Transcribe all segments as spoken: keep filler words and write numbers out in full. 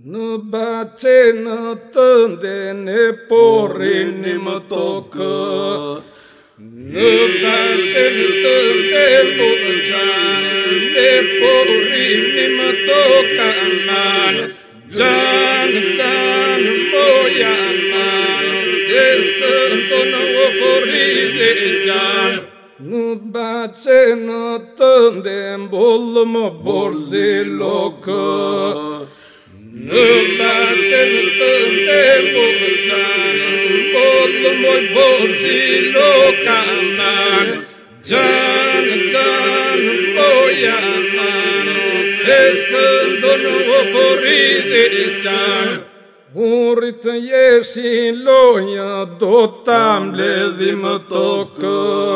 Nu bace nu tânde ne porini mă tocă. Nu bace nu tânde bujan ne porini mă tocă man. Jan jan boia man se scântă o poride jan. Nu bace nu tânde bol mă borzi locă. Nu bace nu tânde bujan bol mă borzi locă man. Jan jan boia man se scântă o poride jan. Urit ieși loia dotam levi mă tocă.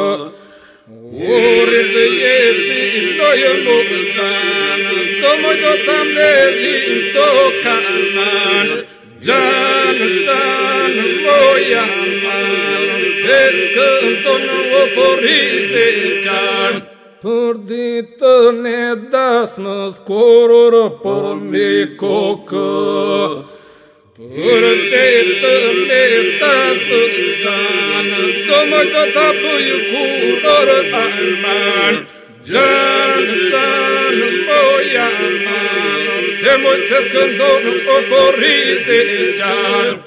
Urit ieși loia bujan domoi dotam levi tocă man. Jan jan loia man se scântă o poride jan. Părdită ne das mă scororă por mi cocă. Părdită ne das mă jan domoi dotam curor alman. Jan jan boia man se moi se scântă o poride jan.